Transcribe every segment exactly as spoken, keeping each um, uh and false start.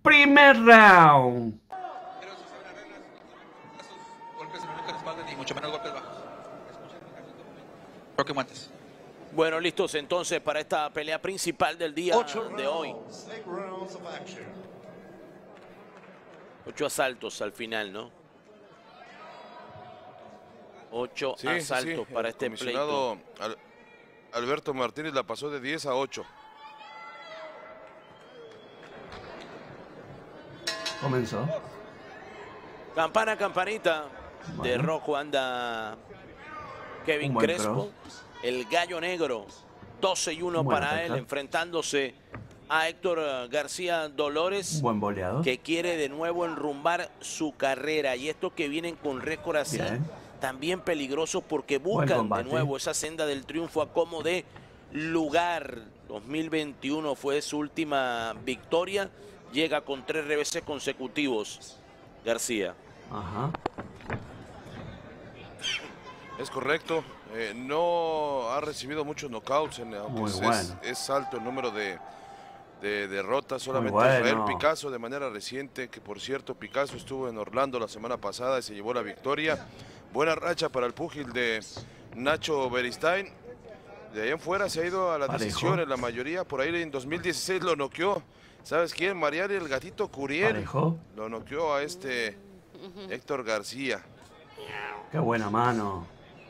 primer round. Bueno, listos entonces para esta pelea principal del día de hoy. Ocho asaltos al final, ¿no? Ocho sí, asaltos sí, para el este pleito. Al Alberto Martínez la pasó de diez a ocho. Comenzó. Campana, campanita. Bueno. De rojo anda Kevin Crespo. Cross. El gallo negro. doce y uno para pesca. Él, enfrentándose a Héctor García Dolores. Buen boleado. Que quiere de nuevo enrumbar su carrera. Y estos que vienen con récord así, bien, también peligrosos porque buscan de nuevo esa senda del triunfo a como de lugar. dos mil veintiuno fue su última victoria. Llega con tres reveses consecutivos García. Ajá. Es correcto. Eh, no ha recibido muchos knockouts, en, aunque Muy es, bueno. es alto el número de, de derrotas. Solamente bueno. Israel Picasso de manera reciente, que por cierto Picasso estuvo en Orlando la semana pasada y se llevó la victoria. Buena racha para el púgil de Nacho Beristain. De ahí en fuera se ha ido a la Parejo. decisión en la mayoría. Por ahí en dos mil dieciséis lo noqueó. ¿Sabes quién? Mariari el gatito Curiel. Parejo. Lo noqueó a este Héctor García. Qué buena mano.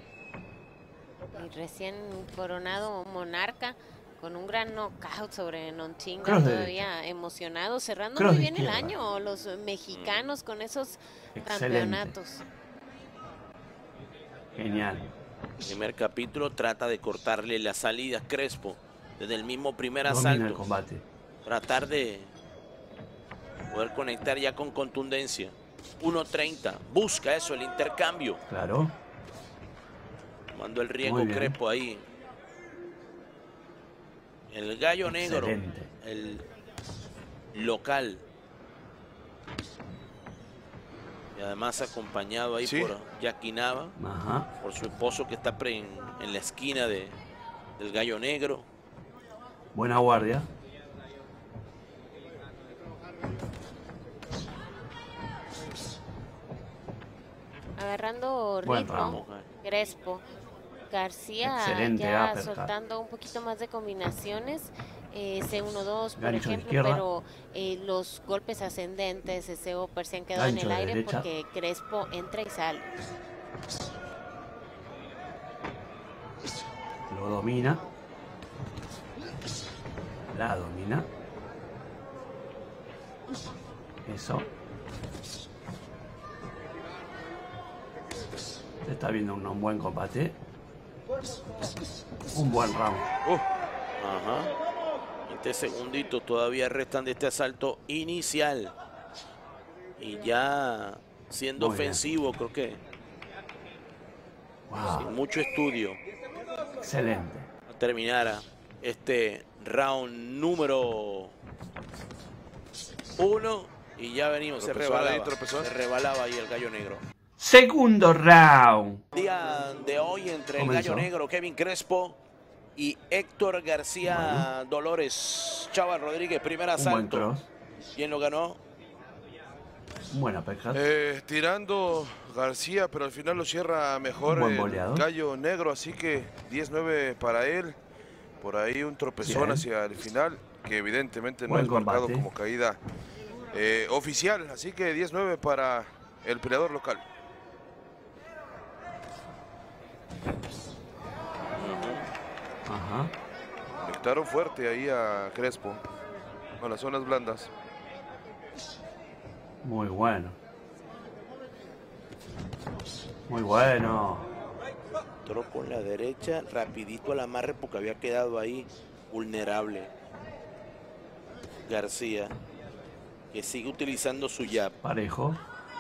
Y recién coronado monarca con un gran knockout sobre Nonchinga, Cross todavía derecha. emocionado, cerrando Cross muy bien el izquierda. año los mexicanos con esos Excelente. campeonatos. Genial. Primer capítulo trata de cortarle las salidas Crespo desde el mismo primer Domina asalto. el combate. Tratar de poder conectar ya con contundencia. uno treinta. Busca eso, el intercambio. Claro. Tomando el riesgo Crespo ahí. El gallo negro. Excelente. El local. Y además acompañado ahí Sí. por Jackie Nava. Ajá. Por su esposo que está pre en, en la esquina de, del gallo negro. Buena guardia. Agarrando Buen ritmo, ramo. Crespo. García Excelente ya uppercut. soltando un poquito más de combinaciones, eh, C uno dos por Gancho de ejemplo, izquierda. pero eh, los golpes ascendentes, ese upper se han quedado Gancho en el de aire derecha. porque Crespo entra y sale. Lo domina. La domina. Eso. Se está viendo un, un buen combate. Un buen round. Uh, Ajá. veinte segunditos todavía restan de este asalto inicial. Y ya siendo Muy bien. ofensivo, creo que Wow. sin mucho estudio Excelente. terminara este round número uno. Y ya venimos, se Tropezón ahí, rebalaba, tropezón. se rebalaba ahí el gallo negro. Segundo round. Día de hoy entre Comenzó. el gallo negro Kevin Crespo y Héctor García Bueno. Dolores. Chava Rodríguez, primer Un buen asalto. cross. ¿Quién lo ganó? Buena pesca. eh, tirando García, pero al final lo cierra mejor Buen el boleado. gallo negro, así que diez nueve para él. Por ahí un tropezón Bien. hacia el final, que evidentemente no Buen es marcado combate. como caída eh, oficial, así que diez nueve para el peleador local. Ajá. Conectaron fuerte ahí a Crespo, con las zonas blandas. Muy bueno. Muy bueno. Entró con la derecha, rapidito al amarre porque había quedado ahí vulnerable. García, que sigue utilizando su jab. Parejo.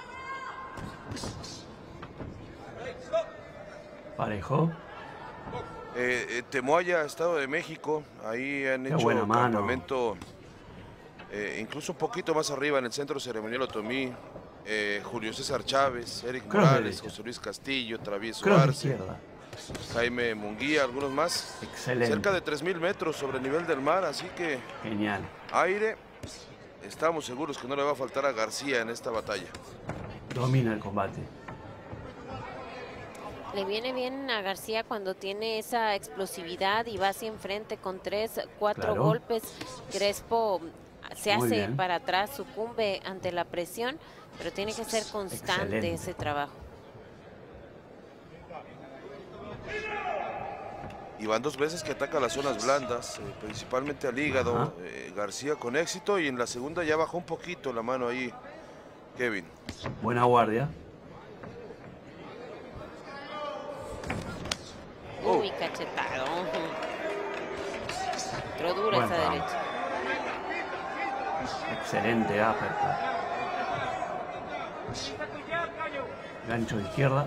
Parejo. Eh, eh, Temoaya, Estado de México, ahí han Qué hecho buena mano. campamento, eh, incluso un poquito más arriba en el Centro Ceremonial Otomí. Eh, Julio César Chávez, Eric Cross Morales, derecha. José Luis Castillo, Travieso Cross de Arce, izquierda. Jaime Munguía, algunos más. Excelente. Cerca de tres mil metros sobre el nivel del mar, así que Genial. aire estamos seguros que no le va a faltar a García en esta batalla. Domina el combate. Le viene bien a García cuando tiene esa explosividad y va hacia enfrente con tres, cuatro Claro. golpes. Crespo se Muy hace bien. para atrás, sucumbe ante la presión, pero tiene que ser constante Excelente. ese trabajo. Y van dos veces que ataca las zonas blandas, eh, principalmente al hígado. Ajá. eh, García con éxito, y en la segunda ya bajó un poquito la mano ahí Kevin. Buena guardia. Oh. Uy, cachetado. Entró dura Buen esa round. derecha. Excelente uppercut. Gancho de izquierda.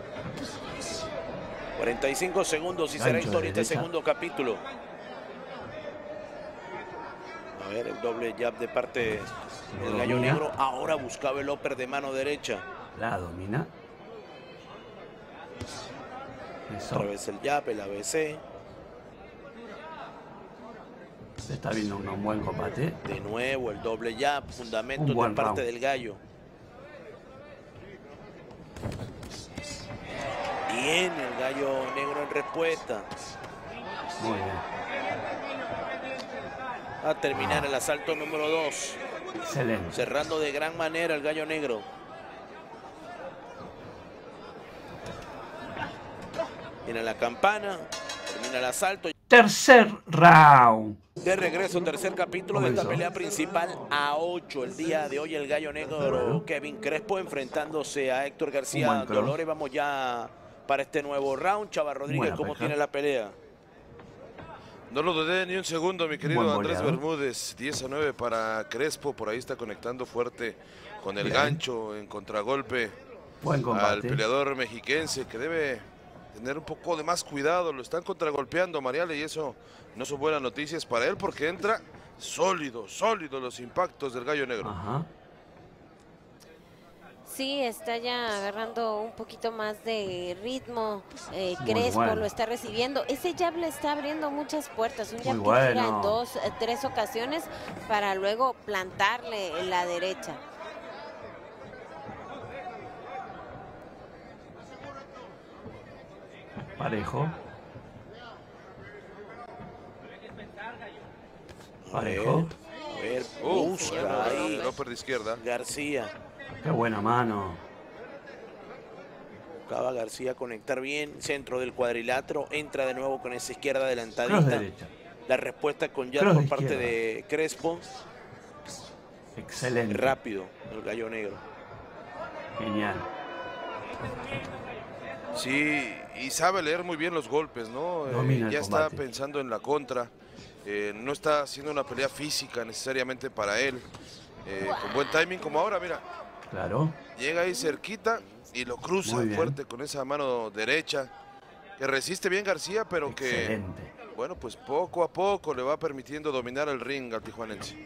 cuarenta y cinco segundos y será Gancho de historia este derecha. segundo capítulo. A ver, el doble jab de parte Lo del Gallo domina. Negro. Ahora buscaba el upper de mano derecha. La domina. Eso. Otra vez el jab, el A B C. Se está viendo un, un buen combate. De nuevo el doble jab, fundamentos Un de buen parte round. del Gallo. Bien, el Gallo Negro en respuesta. Muy bien. A terminar el asalto número dos. Excelente. Cerrando de gran manera el Gallo Negro. Viene la campana, termina el asalto. Tercer round. De regreso, tercer capítulo de esta Comenzó. pelea principal a ocho. El día de hoy el Gallo Negro Claro. Kevin Crespo enfrentándose a Héctor Un García buen cross. Dolores. Vamos ya para este nuevo round. Chava Rodríguez, Buena ¿cómo peja. tiene la pelea? No lo dudé ni un segundo, mi querido Buen Andrés boleador. Bermúdez. diez a nueve para Crespo, por ahí está conectando fuerte con el Bien. gancho en contragolpe Buen al combate. peleador mexiquense, que debe tener un poco de más cuidado. Lo están contragolpeando, Mariale, y eso no son buenas noticias para él, porque entra sólido, sólido los impactos del Gallo Negro. Ajá. Sí, está ya agarrando un poquito más de ritmo. Eh, Muy Crespo bueno. lo está recibiendo. Ese jab le está abriendo muchas puertas. Un jab Muy que gira bueno. en dos, eh, tres ocasiones para luego plantarle en la derecha. Parejo. A ver, Parejo. a ver, Uf, busca bueno, ahí el upper de izquierda. García. Qué buena mano. Buscaba García conectar bien, centro del cuadrilátero, entra de nuevo con esa izquierda Cross adelantadita. derecha. La respuesta con jab Cross por de parte izquierda. de Crespo. Excelente. Rápido, el Gallo Negro. Genial. Sí, y sabe leer muy bien los golpes, ¿no? Eh, Domina el ya está combate. pensando en la contra. Eh, no está haciendo una pelea física necesariamente para él. Eh, con buen timing, como ahora, mira. Claro. Llega ahí cerquita y lo cruza Muy bien. fuerte con esa mano derecha. Que resiste bien García, pero que, Excelente. bueno, pues poco a poco le va permitiendo dominar el ring al tijuanense.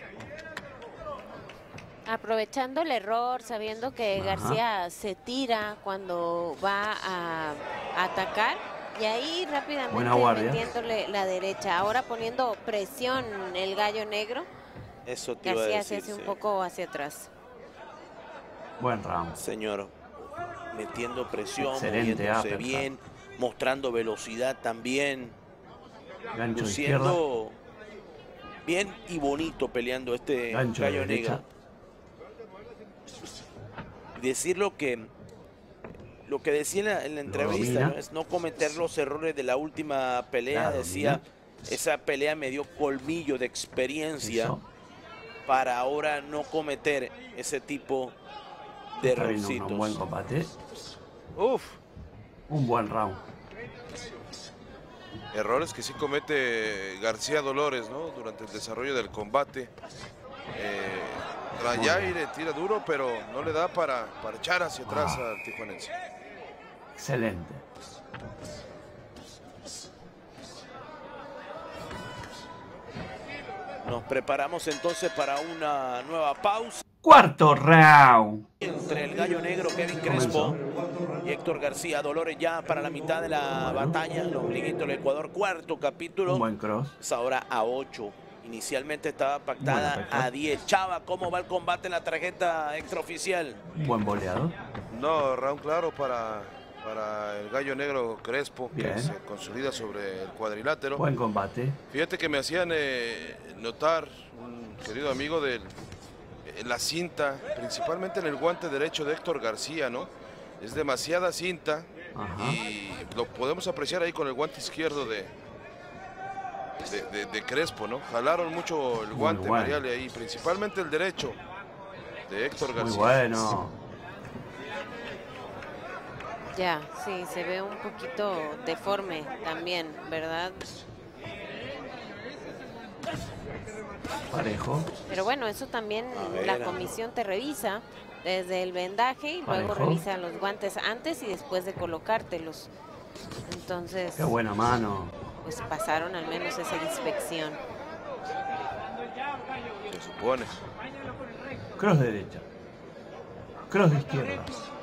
Aprovechando el error, sabiendo que Ajá. García se tira cuando va a, a atacar. Y ahí rápidamente Buena guardia. metiéndole la derecha. Ahora poniendo presión el Gallo Negro. Eso te iba a García se decir, hace un sí. poco hacia atrás. Buen round. Señor, metiendo presión, Excelente moviéndose uppercut. bien, mostrando velocidad también, Gancho de izquierda. luciendo bien y bonito peleando este Gancho de Gallo derecha. Negro. Decirlo que lo que decía en la, en la entrevista, domina. ¿no? Es no cometer los errores de la última pelea. La Decía, domina. esa pelea me dio colmillo de experiencia Eso. para ahora no cometer ese tipo de Está viendo un, errorcitos. un buen combate. Uf, Un buen round. errores que sí comete García Dolores, ¿no? Durante el desarrollo del combate. Eh, trae Muy bien. aire, tira duro, pero no le da para, para echar hacia atrás Ah. al tijuanense. Excelente. Nos preparamos entonces para una nueva pausa Cuarto round. entre el Gallo Negro Kevin Crespo y Héctor García Dolores ya para la mitad de la batalla. Los Liguitos del Ecuador, cuarto capítulo. Un buen cross. Es ahora a ocho. Inicialmente estaba pactada a diez. Chava, ¿cómo va el combate en la tarjeta extraoficial? Buen boleado. No, round claro para, para el Gallo Negro Crespo, Bien. que se consolida sobre el cuadrilátero. Buen combate. Fíjate que me hacían eh, notar, un querido amigo, de eh, la cinta, principalmente en el guante derecho de Héctor García, ¿no? Es demasiada cinta. Ajá. Y lo podemos apreciar ahí con el guante izquierdo de, de, de, de Crespo, ¿no? Jalaron mucho el guante, bueno. Mariale, ahí, principalmente el derecho de Héctor García. Muy bueno. Ya, sí, se ve un poquito deforme también, ¿verdad? Parejo. Pero bueno, eso también la comisión te revisa desde el vendaje y luego Parejo. Revisa los guantes antes y después de colocártelos. Entonces... ¡Qué buena mano! Pues pasaron al menos esa inspección. Se supone. Cross derecha. Cross de izquierda.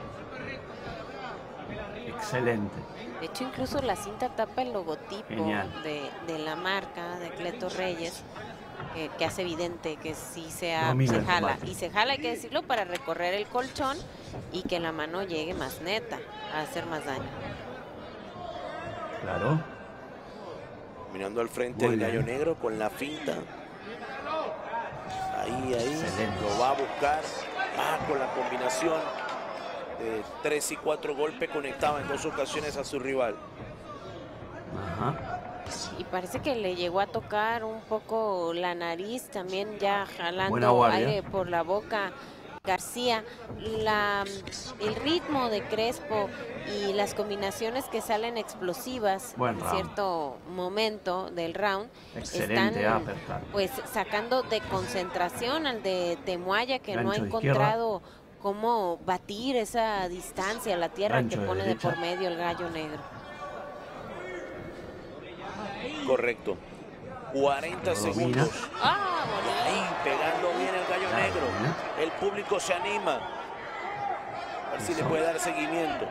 Excelente. De hecho, incluso la cinta tapa el logotipo de, de la marca de Cleto Reyes, que, que hace evidente que sí se, ha, se jala. Y se jala, hay que decirlo, para recorrer el colchón y que la mano llegue más neta, a hacer más daño. Claro. Mirando al frente el Gallo Negro con la finta. Ahí, ahí. Excelente. Lo va a buscar. Va con la combinación de tres y cuatro golpes, conectaba en dos ocasiones a su rival. Ajá. Y parece que le llegó a tocar un poco la nariz, también ya jalando aire por la boca García. La, el ritmo de Crespo y las combinaciones que salen explosivas en cierto momento del round Excelente, están apertar. Pues sacando de concentración al de Temuaya, que Gancho no ha encontrado cómo batir esa distancia, la tierra Gancho que pone de, de por medio el Gallo Negro. Correcto. cuarenta segundos. Ah, bueno. Ahí pegando bien el Gallo claro, Negro. ¿eh? El público se anima. A ver Eso. si le puede dar seguimiento.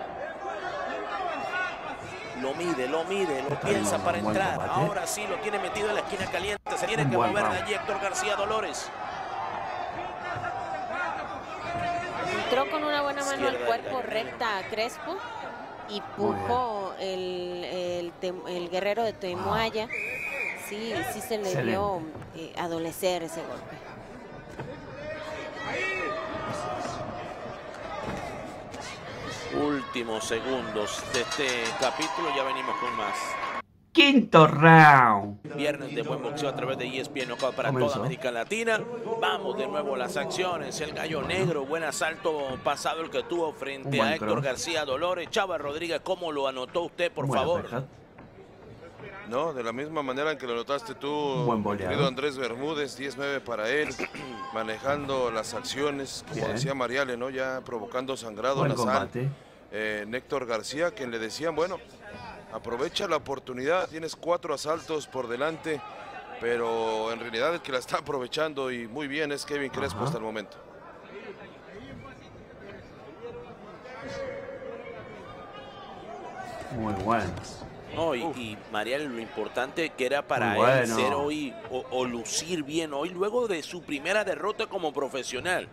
Lo mide, lo mide, lo Está piensa para entrar. Combate. Ahora sí lo tiene metido en la esquina caliente. Se tiene un que mover round. de allí Héctor García Dolores. Entró con una buena mano al cuerpo recta a Crespo y pujó el, el, el guerrero de Temuaya. Sí, sí se le Excelente. vio eh, adolecer ese golpe. Últimos segundos de este capítulo, ya venimos con más. Quinto round. Viernes de buen boxeo a través de E S P N Knockout para Comenzó. toda América Latina. Vamos de nuevo a las acciones. El Gallo Negro, buen asalto pasado el que tuvo frente a Héctor cross. García Dolores. Chava Rodríguez, ¿cómo lo anotó usted, por Buena favor? Pesca. No, de la misma manera en que lo notaste tú, querido Andrés Bermúdez, diez nueve para él, manejando las acciones, como Bien. decía Mariale, ¿no? Ya provocando sangrado Buen nasal. combate. Eh, Héctor García, quien le decían, bueno, aprovecha la oportunidad, tienes cuatro asaltos por delante, pero en realidad el que la está aprovechando y muy bien es Kevin Crespo Ajá. hasta el momento. Muy bueno. No, y, y Mariale, lo importante que era para Muy él bueno. ser hoy o, o lucir bien hoy luego de su primera derrota como profesional.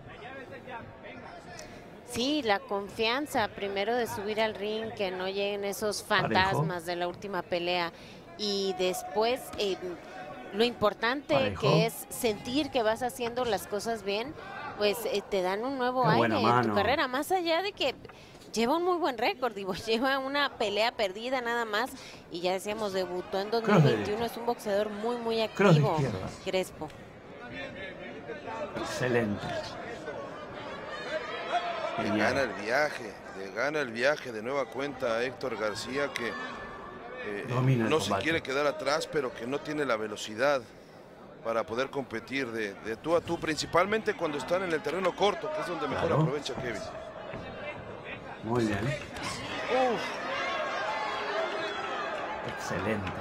Sí, la confianza primero de subir al ring, que no lleguen esos fantasmas Parejo. de la última pelea, y después eh, lo importante Parejo. que es sentir que vas haciendo las cosas bien, pues eh, te dan un nuevo Qué aire en tu carrera, más allá de que lleva un muy buen récord, digo, lleva una pelea perdida nada más, y ya decíamos, debutó en dos mil veintiuno, es un boxeador muy, muy activo, Crespo. Excelente. Le gana el viaje, le gana el viaje de nueva cuenta a Héctor García, que eh, no se quiere quedar atrás, pero que no tiene la velocidad para poder competir de, de tú a tú, principalmente cuando están en el terreno corto, que es donde mejor claro. aprovecha Kevin. Muy bien. Uf. Excelente.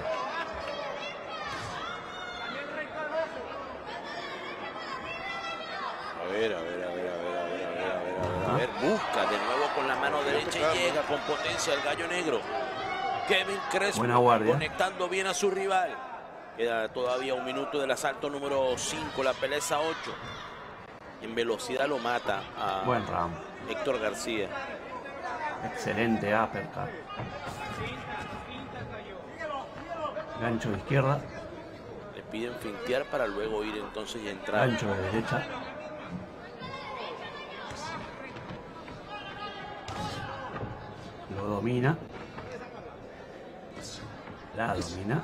A ver, a ver, a ver, a ver, a ver, a ver, a ver, a ver, a ver. Busca de nuevo con la mano derecha y llega con potencia el Gallo Negro. Kevin Crespo conectando bien a su rival. Queda todavía un minuto del asalto número cinco, la pelea es a ocho. En velocidad lo mata a Buen round. Héctor García. Excelente uppercut. Gancho de izquierda. Le piden fintear para luego ir entonces y entrar. Gancho de derecha. Lo domina. La domina.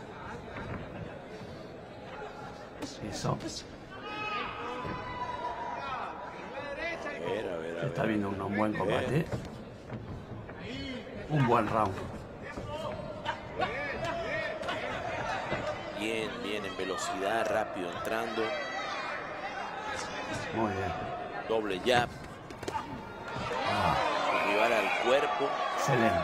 Eso. A ver, a ver, a Se está ver. viendo un buen combate. Un buen round. Bien, bien, en velocidad, rápido entrando. Muy bien. Doble jab. Rival al cuerpo. Excelente.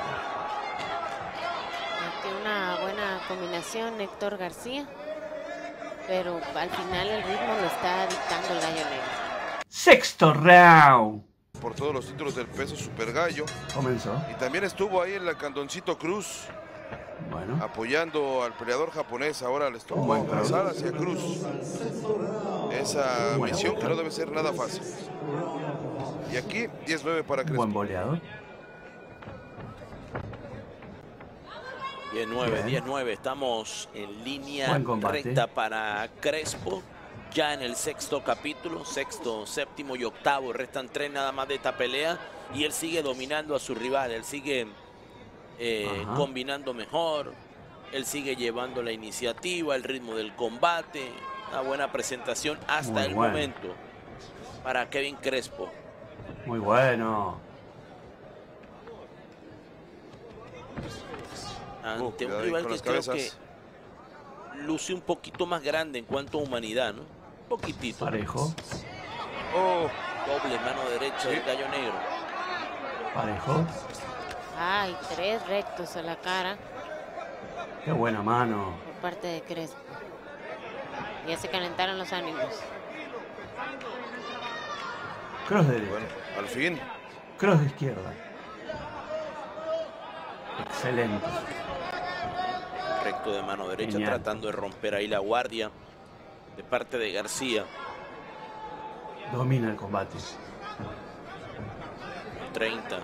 Tiene una buena combinación Héctor García, pero al final el ritmo lo está dictando el Gallo Negro. Sexto round. Por todos los títulos del peso super gallo. Comenzó. Y también estuvo ahí en la Candoncito Cruz, Bueno. apoyando al peleador japonés. Ahora les tocó Buen pasar hacia Cruz. Esa Buena misión boca. que no debe ser nada fácil. Y aquí diez nueve para Un Crespo. buen boleador. diez nueve, Bien. diez nueve. Estamos en línea Buen combate. recta para Crespo. Ya en el sexto capítulo, sexto, séptimo y octavo. Restan tres nada más de esta pelea. Y él sigue dominando a su rival. Él sigue eh, Ajá. combinando mejor. Él sigue llevando la iniciativa, el ritmo del combate. Una buena presentación hasta Muy el bueno. momento para Kevin Crespo. Muy bueno. Ante Uh, un cuidado ahí rival con que las creo que cabezas. luce un poquito más grande en cuanto a humanidad, ¿no? Un poquitito. Parejo. Oh, Doble mano derecha Sí. del Gallo Negro. Parejo. Ay, tres rectos a la cara Qué buena mano. por parte de Crespo. Ya se calentaron los ánimos. Cross de derecha. bueno, al fin. Cross de izquierda. Excelente. Recto de mano derecha, Genial. tratando de romper ahí la guardia de parte de García. Domina el combate. treinta.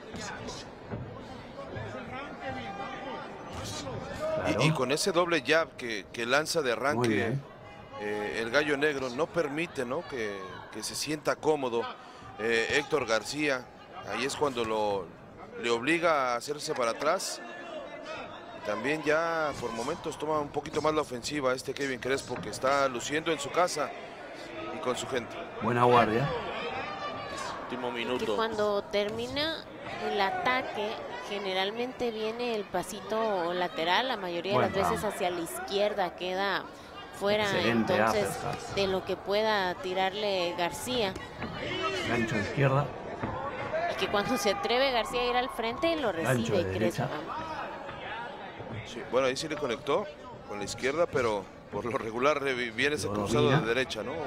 Claro. Y, y con ese doble jab que, que lanza de Muy arranque bien. eh, el Gallo Negro, no permite, ¿no? Que, que se sienta cómodo eh, Héctor García. Ahí es cuando lo, le obliga a hacerse para atrás. También ya por momentos toma un poquito más la ofensiva este Kevin Crespo, que está luciendo en su casa y con su gente. Buena guardia. Último Que minuto. cuando termina el ataque, generalmente viene el pasito lateral, la mayoría Buen de las veces round. hacia la izquierda, queda fuera Excelente entonces uppercut. de lo que pueda tirarle García. Gancho de izquierda. Y que cuando se atreve García a ir al frente, lo Gancho recibe de Crespo. derecha. Sí, bueno, ahí sí le conectó con la izquierda, pero por lo regular eh, viene ese Lo cruzado domina. de derecha, ¿no?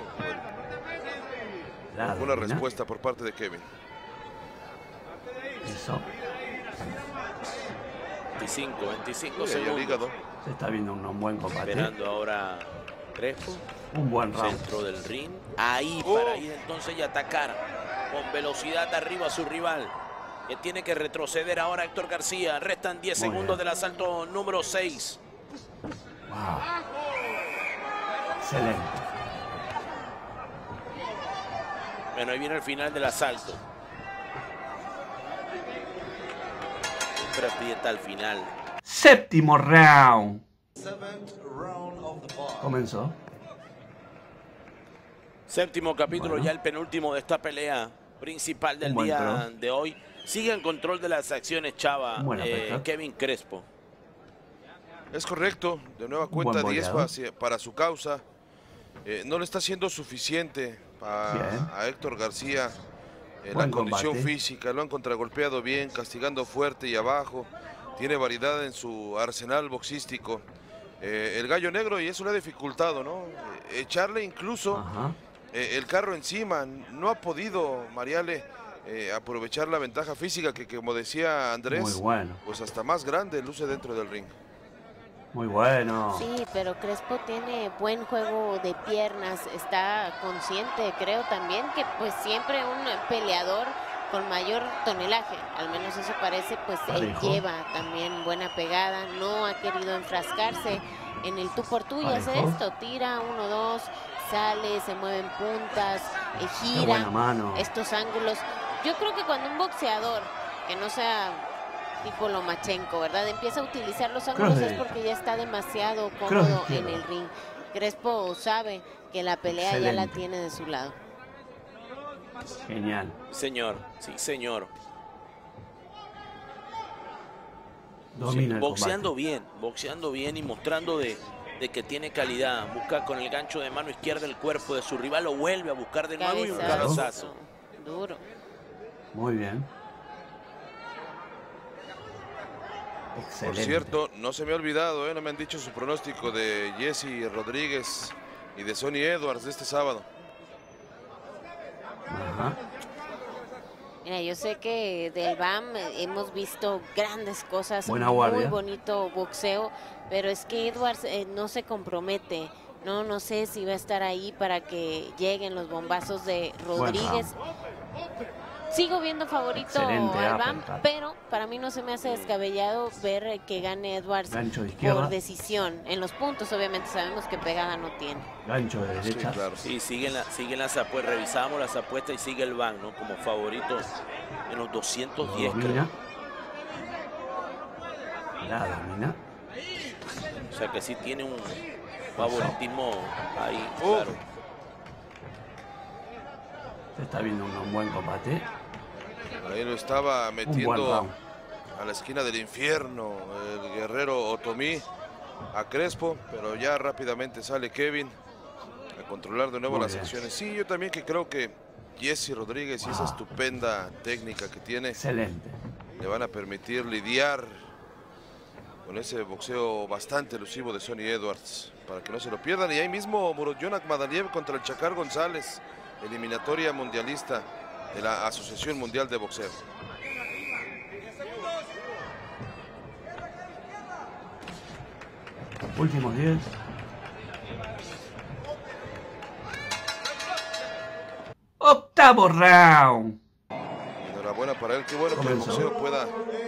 La Una domina. respuesta por parte de Kevin. Eso. veinticinco, veinticinco Uy, ahí al segundos. hígado. Se está viendo un buen combate. Esperando ahora Crespo. Un buen round. Centro del ring. Ahí Oh. para ir entonces y atacar con velocidad arriba a su rival. Que tiene que retroceder ahora Héctor García. Restan diez Muy segundos bien. del asalto número seis. Wow. Excelente. Bueno, ahí viene el final del asalto. Siempre aprieta al final. Séptimo round. Comenzó. Séptimo capítulo, Bueno. ya el penúltimo de esta pelea principal del Un buen día cross. de hoy. Sigue en control de las acciones, Chava, Buena eh, pesca. Kevin Crespo. Es correcto, de nueva buen cuenta diez boleador. para, para su causa. Eh, no le está siendo suficiente a, Bien. a Héctor García. Eh, la Buen condición combate. física, lo han contragolpeado bien, castigando fuerte y abajo. Tiene variedad en su arsenal boxístico. Eh, el Gallo Negro, y eso le ha dificultado, ¿no? Eh, echarle incluso Ajá. eh, el carro encima. No ha podido Mariale eh, aprovechar la ventaja física que, como decía Andrés, Muy bueno. pues hasta más grande luce dentro del ring. Muy bueno. Sí, pero Crespo tiene buen juego de piernas, está consciente, creo también, que pues siempre un peleador con mayor tonelaje, al menos eso parece, pues él lleva también buena pegada, no ha querido enfrascarse en el tú por tú y hace esto, tira uno, dos, sale, se mueve en puntas, eh, gira estos ángulos. Yo creo que cuando un boxeador, que no sea tipo Lomachenko, ¿verdad?, empieza a utilizar los ángulos es porque ya está demasiado cómodo en el ring. Crespo sabe que la pelea Excelente. ya la tiene de su lado. Genial. Señor, sí, señor. Domina sí, boxeando combate. bien, boxeando bien y mostrando de, de que tiene calidad. Busca con el gancho de mano izquierda el cuerpo de su rival, lo vuelve a buscar de nuevo y un cabezazo. Duro. Muy bien. Excelente. Por cierto, no se me ha olvidado, ¿eh? No me han dicho su pronóstico de Jesse Rodríguez y de Sonny Edwards de este sábado. Ajá. Mira, yo sé que del B A M hemos visto grandes cosas, Buena muy guardia. bonito boxeo, pero es que Edwards eh, no se compromete. No, no sé si va a estar ahí para que lleguen los bombazos de Rodríguez. Sigo viendo favorito Excelente al B A M, uppercut. pero para mí no se me hace descabellado ver que gane Edwards Gancho de izquierda. por decisión. En los puntos, obviamente, sabemos que pegada no tiene. Gancho de Sí, derecha. claro. Sí, siguen, la, siguen las apuestas, revisamos las apuestas y sigue el B A M, ¿no?, como favorito en los doscientos diez, Lo creo. domina. La domina. O sea que sí tiene un favoritismo ahí, Uh. claro. Se está viendo un, un buen combate. Ahí lo estaba Un buen metiendo round. a la esquina del infierno el guerrero Otomí a Crespo, pero ya rápidamente sale Kevin a controlar de nuevo Muy las bien. acciones. Sí, yo también que creo que Jesse Rodríguez y esa Wow. estupenda técnica que tiene Excelente. le van a permitir lidiar con ese boxeo bastante elusivo de Sonny Edwards, para que no se lo pierdan. Y ahí mismo Murodjon Akhmadaliev contra el Chacar González, eliminatoria mundialista de la Asociación Mundial de Boxeo. Últimos diez. Octavo round. Enhorabuena para él, qué bueno que el Comenzó. boxeo pueda,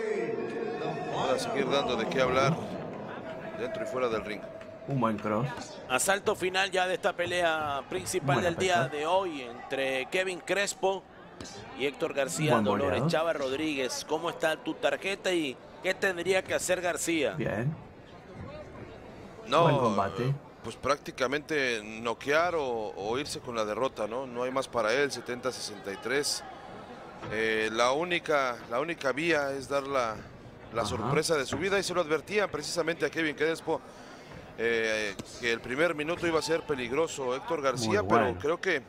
pueda seguir dando de qué hablar dentro y fuera del ring. Un buen cross. Asalto final ya de esta pelea principal Buena del día pelea. de hoy entre Kevin Crespo y Héctor García Buen Dolores goleador. Chava Rodríguez. ¿Cómo está tu tarjeta y qué tendría que hacer García? Bien. No, Buen combate. pues prácticamente noquear o, o irse con la derrota, ¿no? No hay más para él, setenta a sesenta y tres. Eh, la, única, la única vía es dar la, la Ajá. sorpresa de su vida, y se lo advertían precisamente a Kevin Crespo, eh, que el primer minuto iba a ser peligroso Héctor García, Muy bueno. pero creo que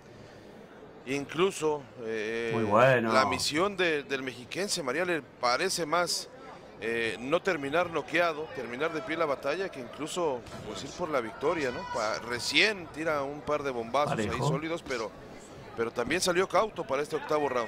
incluso eh, Muy bueno. la misión de- del mexiquense María le parece más eh, no terminar noqueado, terminar de pie la batalla, que incluso pues, ir por la victoria, ¿no? Pa- recién tira un par de bombazos ahí Parejo. sólidos, pero, pero también salió cauto para este octavo round.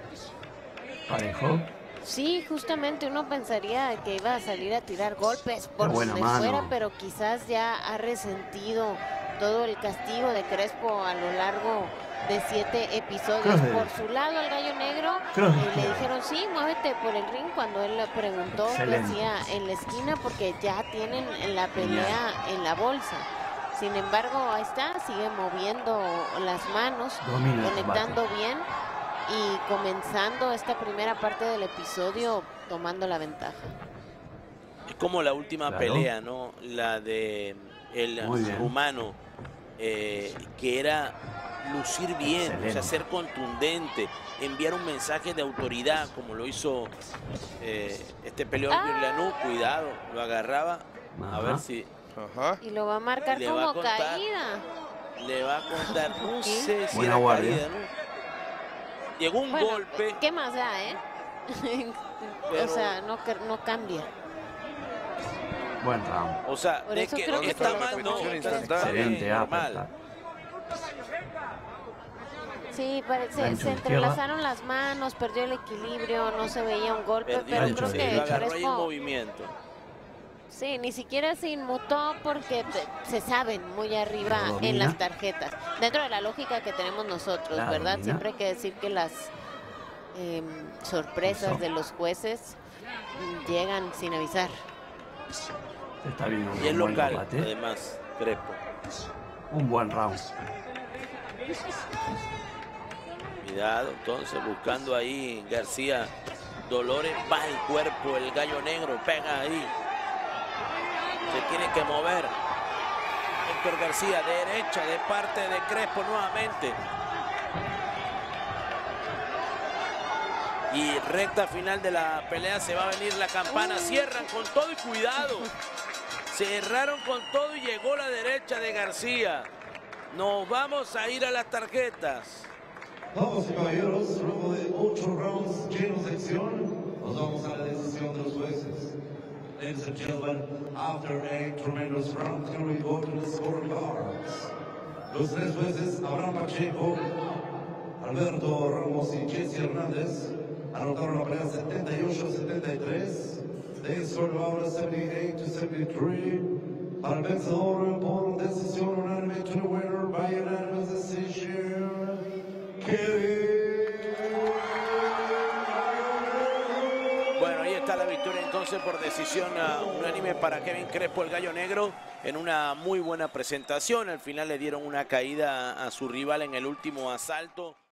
Parejo. Sí, justamente uno pensaría que iba a salir a tirar golpes por Qué buena donde mano. fuera, pero quizás ya ha resentido todo el castigo de Crespo a lo largo de siete episodios. Cross de Por derecha. su lado, al gallo negro, Cross de eh, le izquierda. dijeron, sí, muévete por el ring, cuando él le preguntó qué Excelente. hacía en la esquina, porque ya tienen la pelea en la bolsa. Sin embargo, ahí está, sigue moviendo las manos, Domina el conectando bien y comenzando esta primera parte del episodio tomando la ventaja. Es como la última Claro. pelea, ¿no? La de el Muy bien. rumano, eh, que era lucir bien, o Excelente. sea, ser contundente, enviar un mensaje de autoridad, como lo hizo eh, este peleador Ah. Virlanú. Cuidado, lo agarraba, a Ajá. ver si Ajá. Y lo va a marcar Le va a como contar. caída. le va a contar. No ¿Qué? sé si Buena era guardia. caída, ¿no? Llegó un Bueno, golpe, ¿qué más da, eh? Pero- O sea, no, ca- no cambia. Buen round. o sea, Por de eso que creo que está se lo mal, tomó no, Repetición está- instantánea. está bien, Excelente normal. uppercut. Sí, pare- se, Gancho se de entrelazaron las manos, perdió el equilibrio, no se veía un golpe, Perdió, pero Gancho creo de que lo derecha. agarró ahí en Crespo, movimiento. Sí, ni siquiera se inmutó porque se saben muy arriba en las tarjetas. Dentro de la lógica que tenemos nosotros, la ¿verdad? Domina. Siempre hay que decir que las eh, sorpresas de los jueces llegan sin avisar. Está bien, y el local, combate. Además, Crespo. Un buen round. Cuidado, entonces, buscando ahí García Dolores. Va el cuerpo, el gallo negro, pega ahí. Se tiene que mover. Héctor García, derecha, de parte de Crespo nuevamente. Y recta final de la pelea, se va a venir la campana. Cierran con todo y cuidado. Cerraron con todo y llegó la derecha de García. Nos vamos a ir a las tarjetas. Vamos, caballeros, luego de ocho rounds llenos de acción, nos vamos a la decisión de los jueces. Ladies and gentlemen, after eight tremendous rounds, here we go to the scorecards. Los tres jueces, Abraham Pacheco, Alberto Ramos y Jesse Hernández, anotaron la pelea setenta y ocho a setenta y tres. They scored ahora seventy-eight to seventy-three. Para el vencedor por decisión unánime, to the winner by unanimous decision, Bueno, ahí está la victoria entonces por decisión uh, unánime para Kevin Crespo, el gallo negro, en una muy buena presentación. Al final le dieron una caída a su rival en el último asalto.